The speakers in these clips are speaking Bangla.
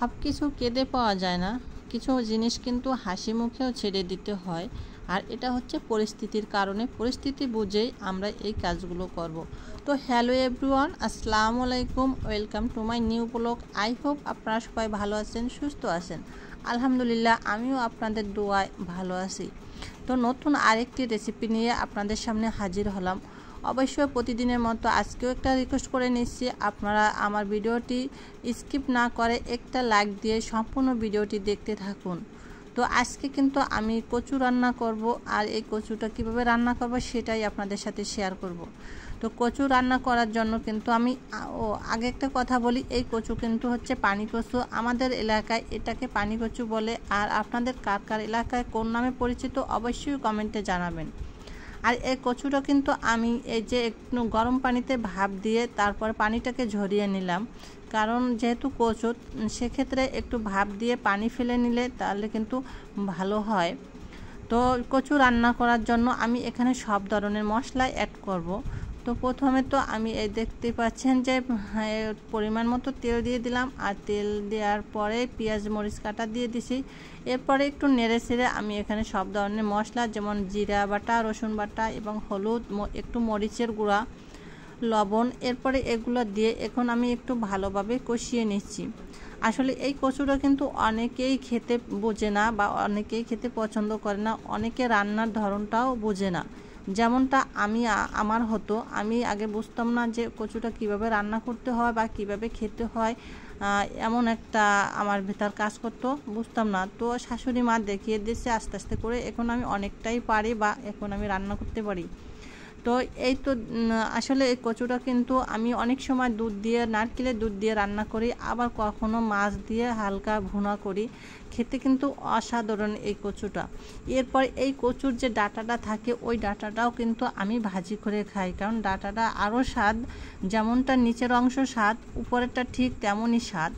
সব কিছু কেঁদে পাওয়া যায় না, কিছু জিনিস কিন্তু হাসি মুখেও ছেড়ে দিতে হয়। আর এটা হচ্ছে পরিস্থিতির কারণে, পরিস্থিতি বুঝেই আমরা এই কাজগুলো করব। তো হ্যালো এভরিওয়ান, আসসালামু আলাইকুম, welcome to my new blog. I hope আপনারা সবাই ভালো আছেন, সুস্থ আছেন। আলহামদুলিল্লাহ, আমিও আপনাদের দোয়ায় ভালো আছি। তো নতুন আরেকটি রেসিপি নিয়ে আপনাদের সামনে হাজির হলাম। অবশ্যই প্রতিদিনের মতো আজকেও একটা রিকোয়েস্ট করে নিচ্ছি, আপনারা আমার ভিডিওটি স্কিপ না করে একটা লাইক দিয়ে সম্পূর্ণ ভিডিওটি দেখতে থাকুন। তো আজকে কিন্তু আমি কচু রান্না করব, আর এই কচুটা কিভাবে রান্না করব সেটাই আপনাদের সাথে শেয়ার করব। তো কচু রান্না করার জন্য কিন্তু আমি আগে একটা কথা বলি, এই কচু কিন্তু হচ্ছে পানি কচু। আমাদের এলাকায় এটাকে পানি কচু বলে, আর আপনাদের কার কার এলাকায় কোন নামে পরিচিত অবশ্যই কমেন্টে জানাবেন। আর এই কচুটা কিন্তু আমি এই যে একটু গরম পানিতে ভাপ দিয়ে তারপর পানিটাকে ঝরিয়ে নিলাম, কারণ যেহেতু কচু সেক্ষেত্রে একটু ভাপ দিয়ে পানি ফেলে নিলে তাহলে কিন্তু ভালো হয়। তো কচু রান্না করার জন্য আমি এখানে সব ধরনের মশলা অ্যাড করব। তো প্রথমে তো আমি এই দেখতে পাচ্ছেন যে পরিমাণ মতো তেল দিয়ে দিলাম, আর তেল দেওয়ার পরে পেঁয়াজ মরিচ কাটা দিয়ে দিছি। এরপরে একটু নেড়ে ছেড়ে আমি এখানে সব ধরনের মশলা যেমন জিরা বাটা, রসুন বাটা এবং হলুদ, একটু মরিচের গুঁড়া, লবণ, এরপরে এগুলো দিয়ে এখন আমি একটু ভালোভাবে কষিয়ে নিচ্ছি। আসলে এই কচুটা কিন্তু অনেকেই খেতে বোঝে না বা অনেকেই খেতে পছন্দ করে না, অনেকে রান্নার ধরনটাও বোঝে না। যেমনটা আমার হতো, আমি আগে বুঝতাম না যে কচুটা কিভাবে রান্না করতে হয় বা কিভাবে খেতে হয়, এমন একটা আমার ভেতর কাজ করতো, বুঝতাম না। তো শাশুড়ি মা দেখিয়ে দিয়েছে আস্তে আস্তে করে, এখন আমি অনেকটাই পারি বা এখন আমি রান্না করতে পারি। তো এই তো আসলে এই কচুটা কিন্তু আমি অনেক সময় দুধ দিয়ে, নারকেলের দুধ দিয়ে রান্না করি, আবার কখনো মাছ দিয়ে হালকা ভুনা করি, খেতে কিন্তু অসাধারণ এই কচুটা। এরপর এই কচুর যে ডাঁটাটা থাকে ওই ডাঁটাটাও কিন্তু আমি ভাজি করে খাই, কারণ ডাঁটাটা আরও স্বাদ, যেমনটা নিচের অংশ স্বাদ উপরেরটা ঠিক তেমনই স্বাদ।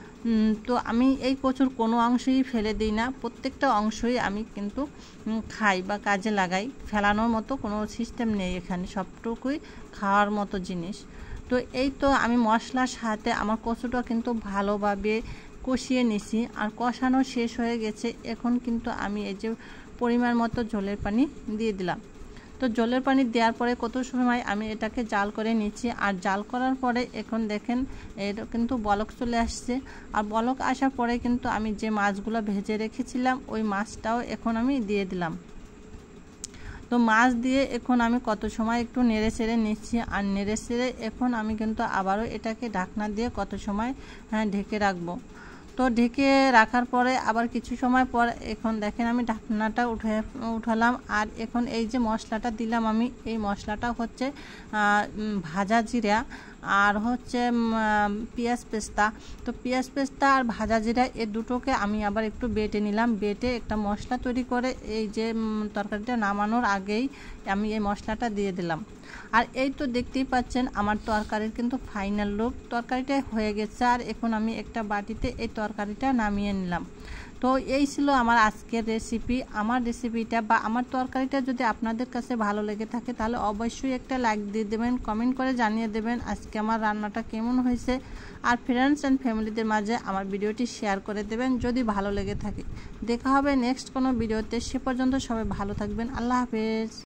তো আমি এই কচুর কোনো অংশই ফেলে দিই না, প্রত্যেকটা অংশই আমি কিন্তু খাই বা কাজে লাগাই, ফেলানোর মতো কোনো সিস্টেম নেই এখানে, সবটুকুই খাওয়ার মতো জিনিস। তো এই তো আমি মশলার সাথে আমার কচুটা কিন্তু ভালোভাবে কষিয়ে নিছি, আর কষানো শেষ হয়ে গেছে। এখন কিন্তু আমি এই যে পরিমাণ মতো ঝোলের পানি দিয়ে দিলাম। তো জলের পানি দেওয়ার পরে কত সময় আমি এটাকে জাল করে নিচ্ছি, আর জাল করার পরে এখন দেখেন এটা কিন্তু বলক চলে আসছে। আর বলক আসার পরে কিন্তু আমি যে মাছগুলো ভেজে রেখেছিলাম ওই মাছটাও এখন আমি দিয়ে দিলাম। তো মাছ দিয়ে এখন আমি কত সময় একটু নেড়ে চেড়ে নিচ্ছি, আর নেড়ে চেড়ে এখন আমি কিন্তু আবারও এটাকে ঢাকনা দিয়ে কত সময় ঢেকে রাখবো। তো ঢেকে রাখার পরে আবার কিছু সময় পর এখন দেখেন আমি ঢাকনাটা উঠালাম, আর এখন এই যে মশলাটা দিলাম আমি, এই মশলাটা হচ্ছে ভাজা জিরা আর হচ্ছে পেঁয়াজ পেস্তা। তো পেঁয়াজ পেস্তা আর ভাজা জিরা এই দুটোকে আমি আবার একটু বেটে নিলাম, বেটে একটা মশলা তৈরি করে এই যে তরকারিটা নামানোর আগেই আমি এই মশলাটা দিয়ে দিলাম। আর এই তো দেখতেই পাচ্ছেন আমার তরকারির কিন্তু ফাইনাল লুক, তরকারিটা হয়ে গেছে। আর এখন আমি একটা বাটিতে এই তরকারিটা নামিয়ে নিলাম। তো এই ছিল আমার আজকের রেসিপি। আমার রেসিপিটা বা আমার তরকারিটা যদি আপনাদের কাছে ভালো লেগে থাকে তাহলে অবশ্যই একটা লাইক দিয়ে দেবেন, কমেন্ট করে জানিয়ে দেবেন আজকে আমার রান্নাটা কেমন হয়েছে। আর ফ্রেন্ডস অ্যান্ড ফ্যামিলিদের মাঝে আমার ভিডিওটি শেয়ার করে দেবেন যদি ভালো লেগে থাকে। দেখা হবে নেক্সট কোনো ভিডিওতে, সে পর্যন্ত সবাই ভালো থাকবেন। আল্লাহ হাফেজ।